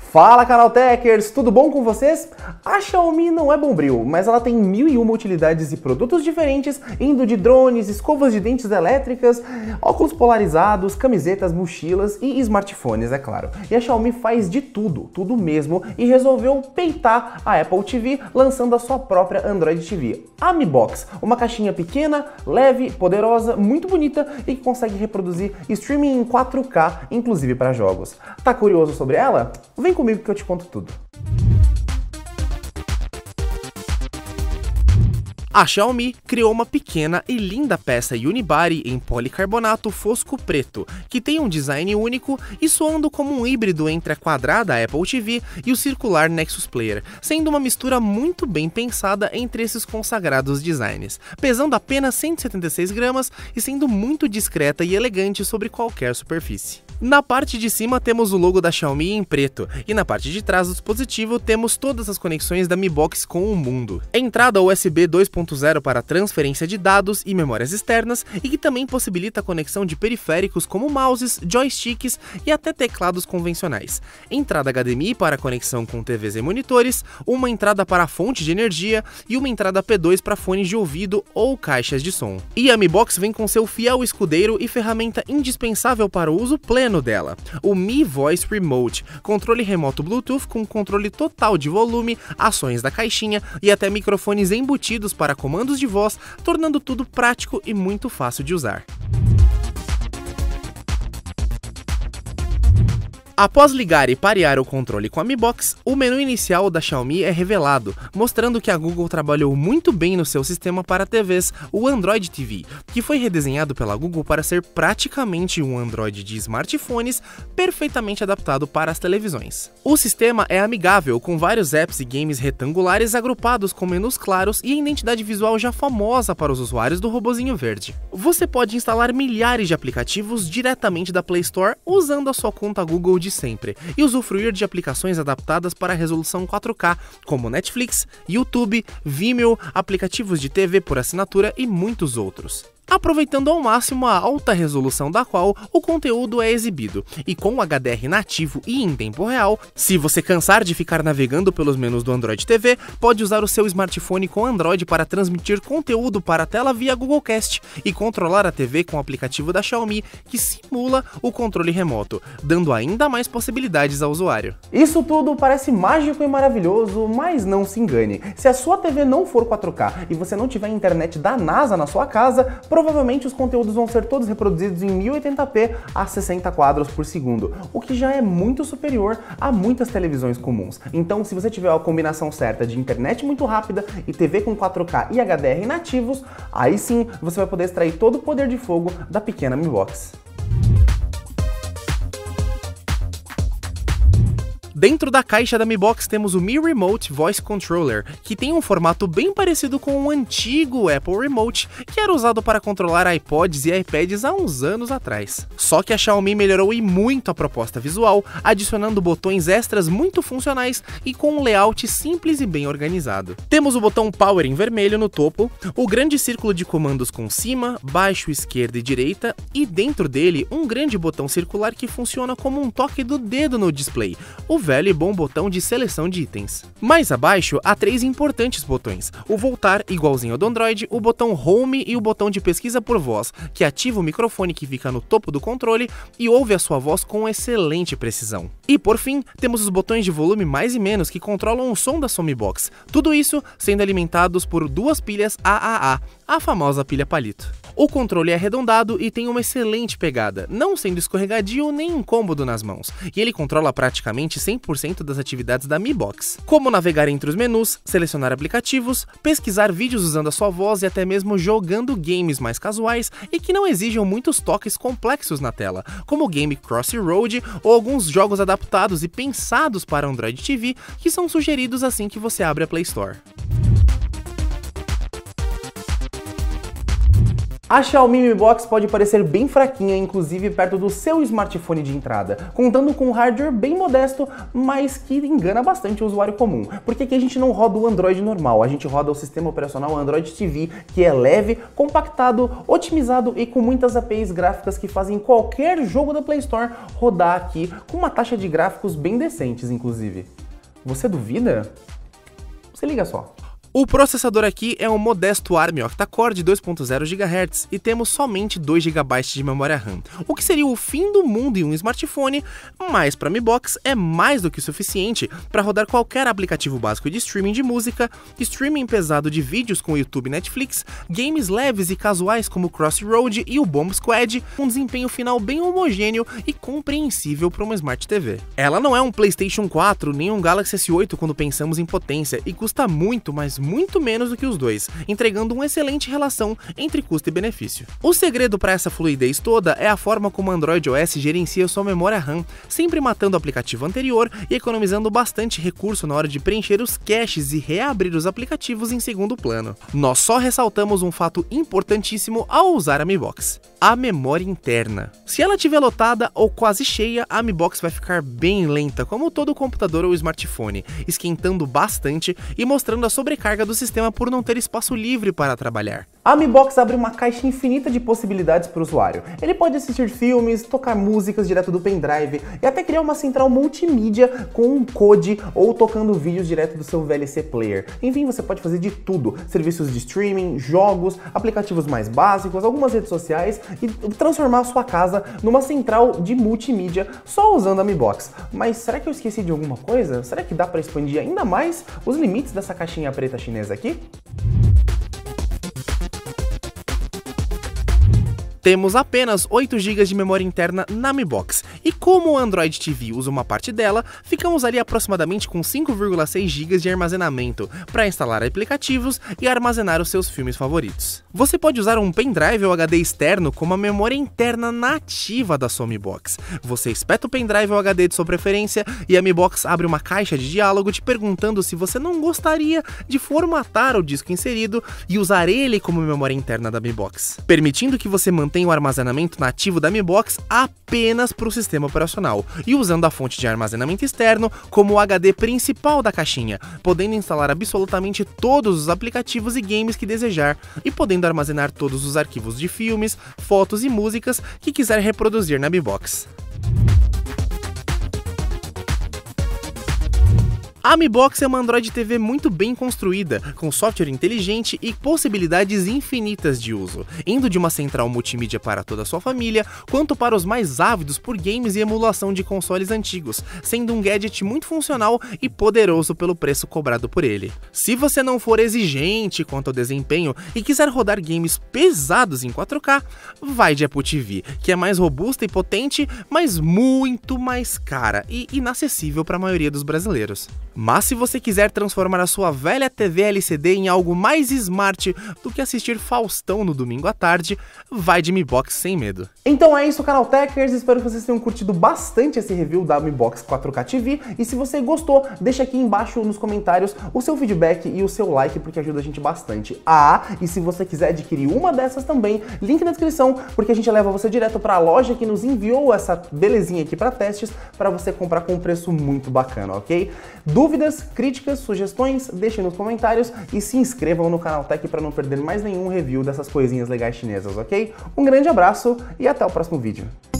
Fala, Canaltechers! Tudo bom com vocês? A Xiaomi não é bombril, mas ela tem 1001 utilidades e produtos diferentes, indo de drones, escovas de dentes elétricas, óculos polarizados, camisetas, mochilas e smartphones, é claro. E a Xiaomi faz de tudo mesmo, e resolveu peitar a Apple TV lançando a sua própria Android TV, a Mi Box, uma caixinha pequena, leve, poderosa, muito bonita e que consegue reproduzir streaming em 4K, inclusive para jogos. Tá curioso sobre ela? Vem comigo que eu te conto tudo. A Xiaomi criou uma pequena e linda peça unibody em policarbonato fosco preto, que tem um design único e soando como um híbrido entre a quadrada Apple TV e o circular Nexus Player, sendo uma mistura muito bem pensada entre esses consagrados designs, pesando apenas 176 gramas e sendo muito discreta e elegante sobre qualquer superfície. Na parte de cima temos o logo da Xiaomi em preto, e na parte de trás do dispositivo temos todas as conexões da Mi Box com o mundo. Entrada USB 2.0 para transferência de dados e memórias externas, e que também possibilita a conexão de periféricos como mouses, joysticks e até teclados convencionais. Entrada HDMI para conexão com TVs e monitores, uma entrada para a fonte de energia e uma entrada P2 para fones de ouvido ou caixas de som. E a Mi Box vem com seu fiel escudeiro e ferramenta indispensável para o uso pleno dela, o Mi Voice Remote, controle remoto Bluetooth com controle total de volume, ações da caixinha e até microfones embutidos para comandos de voz, tornando tudo prático e muito fácil de usar. Após ligar e parear o controle com a Mi Box, o menu inicial da Xiaomi é revelado, mostrando que a Google trabalhou muito bem no seu sistema para TVs, o Android TV, que foi redesenhado pela Google para ser praticamente um Android de smartphones perfeitamente adaptado para as televisões. O sistema é amigável, com vários apps e games retangulares agrupados com menus claros e a identidade visual já famosa para os usuários do robozinho verde. Você pode instalar milhares de aplicativos diretamente da Play Store usando a sua conta Google de sempre e usufruir de aplicações adaptadas para a resolução 4K, como Netflix, YouTube, Vimeo, aplicativos de TV por assinatura e muitos outros, aproveitando ao máximo a alta resolução da qual o conteúdo é exibido, e com o HDR nativo e em tempo real. Se você cansar de ficar navegando pelos menus do Android TV, pode usar o seu smartphone com Android para transmitir conteúdo para a tela via Google Cast e controlar a TV com o aplicativo da Xiaomi, que simula o controle remoto, dando ainda mais possibilidades ao usuário. Isso tudo parece mágico e maravilhoso, mas não se engane. Se a sua TV não for 4K e você não tiver internet da NASA na sua casa, provavelmente os conteúdos vão ser todos reproduzidos em 1080p a 60 quadros por segundo, o que já é muito superior a muitas televisões comuns. Então, se você tiver a combinação certa de internet muito rápida e TV com 4K e HDR nativos, aí sim você vai poder extrair todo o poder de fogo da pequena Mi Box. Dentro da caixa da Mi Box temos o Mi Remote Voice Controller, que tem um formato bem parecido com o antigo Apple Remote, que era usado para controlar iPods e iPads há uns anos atrás. Só que a Xiaomi melhorou e muito a proposta visual, adicionando botões extras muito funcionais e com um layout simples e bem organizado. Temos o botão Power em vermelho no topo, o grande círculo de comandos com cima, baixo, esquerda e direita, e dentro dele um grande botão circular que funciona como um toque do dedo no display, o velho e bom botão de seleção de itens. Mais abaixo há 3 importantes botões: o voltar, igualzinho ao do Android, o botão Home e o botão de pesquisa por voz, que ativa o microfone que fica no topo do controle e ouve a sua voz com excelente precisão. E por fim, temos os botões de volume mais e menos que controlam o som da sua Mi Box, tudo isso sendo alimentados por 2 pilhas AAA, a famosa pilha palito. O controle é arredondado e tem uma excelente pegada, não sendo escorregadio nem incômodo nas mãos, e ele controla praticamente 100% das atividades da Mi Box, como navegar entre os menus, selecionar aplicativos, pesquisar vídeos usando a sua voz e até mesmo jogando games mais casuais e que não exijam muitos toques complexos na tela, como o game Crossroad ou alguns jogos adaptados e pensados para Android TV que são sugeridos assim que você abre a Play Store. A Xiaomi Mi Box pode parecer bem fraquinha, inclusive perto do seu smartphone de entrada, contando com um hardware bem modesto, mas que engana bastante o usuário comum, porque aqui a gente não roda o Android normal, a gente roda o sistema operacional Android TV, que é leve, compactado, otimizado e com muitas APIs gráficas que fazem qualquer jogo da Play Store rodar aqui, com uma taxa de gráficos bem decentes, inclusive. Você duvida? Se liga só. O processador aqui é um modesto ARM octa-core de 2.0 GHz e temos somente 2 GB de memória RAM, o que seria o fim do mundo em um smartphone, mas para Mi Box é mais do que suficiente para rodar qualquer aplicativo básico de streaming de música, streaming pesado de vídeos com o YouTube e Netflix, games leves e casuais como Crossroad e o Bomb Squad, com um desempenho final bem homogêneo e compreensível para uma Smart TV. Ela não é um PlayStation 4 nem um Galaxy S8 quando pensamos em potência e custa muito, mas muito menos do que os dois, entregando uma excelente relação entre custo e benefício. O segredo para essa fluidez toda é a forma como o Android OS gerencia sua memória RAM, sempre matando o aplicativo anterior e economizando bastante recurso na hora de preencher os caches e reabrir os aplicativos em segundo plano. Nós só ressaltamos um fato importantíssimo ao usar a Mi Box: a memória interna. Se ela estiver lotada ou quase cheia, a Mi Box vai ficar bem lenta, como todo computador ou smartphone, esquentando bastante e mostrando a sobrecarga do sistema por não ter espaço livre para trabalhar. A Mi Box abre uma caixa infinita de possibilidades para o usuário. Ele pode assistir filmes, tocar músicas direto do pendrive e até criar uma central multimídia com um code ou tocando vídeos direto do seu VLC player. Enfim, você pode fazer de tudo: serviços de streaming, jogos, aplicativos mais básicos, algumas redes sociais e transformar a sua casa numa central de multimídia só usando a Mi Box. Mas será que eu esqueci de alguma coisa? Será que dá para expandir ainda mais os limites dessa caixinha preta chinesa aqui? Temos apenas 8 GB de memória interna na Mi Box, e como o Android TV usa uma parte dela, ficamos ali aproximadamente com 5,6 GB de armazenamento para instalar aplicativos e armazenar os seus filmes favoritos. Você pode usar um pendrive ou HD externo como a memória interna nativa da sua Mi Box. Você espeta o pendrive ou HD de sua preferência e a Mi Box abre uma caixa de diálogo te perguntando se você não gostaria de formatar o disco inserido e usar ele como memória interna da Mi Box, permitindo que você mantenha o armazenamento nativo da Mi Box apenas para o sistema operacional e usando a fonte de armazenamento externo como o HD principal da caixinha, podendo instalar absolutamente todos os aplicativos e games que desejar e podendo armazenar todos os arquivos de filmes, fotos e músicas que quiser reproduzir na Mi Box. A Mi Box é uma Android TV muito bem construída, com software inteligente e possibilidades infinitas de uso, indo de uma central multimídia para toda a sua família, quanto para os mais ávidos por games e emulação de consoles antigos, sendo um gadget muito funcional e poderoso pelo preço cobrado por ele. Se você não for exigente quanto ao desempenho e quiser rodar games pesados em 4K, vai de Apple TV, que é mais robusta e potente, mas muito mais cara e inacessível para a maioria dos brasileiros. Mas se você quiser transformar a sua velha TV LCD em algo mais smart do que assistir Faustão no domingo à tarde, vai de Mi Box sem medo. Então é isso, canal Techers, espero que vocês tenham curtido bastante esse review da Mi Box 4K TV, e se você gostou, deixa aqui embaixo nos comentários o seu feedback e o seu like, porque ajuda a gente bastante. E se você quiser adquirir uma dessas também, link na descrição, porque a gente leva você direto para a loja que nos enviou essa belezinha aqui para testes, para você comprar com um preço muito bacana, ok? Dúvidas, críticas, sugestões, deixem nos comentários e se inscrevam no canal Tech para não perder mais nenhum review dessas coisinhas legais chinesas, ok? Um grande abraço e até o próximo vídeo.